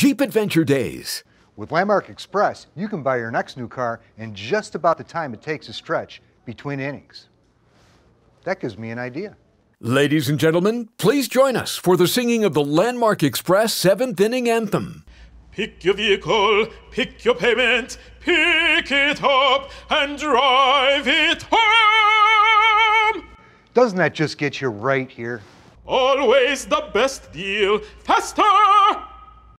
Jeep Adventure Days. With Landmark Express, you can buy your next new car in just about the time it takes to stretch between innings. That gives me an idea. Ladies and gentlemen, please join us for the singing of the Landmark Express 7th Inning Anthem. Pick your vehicle, pick your payment, pick it up and drive it home! Doesn't that just get you right here? Always the best deal, faster!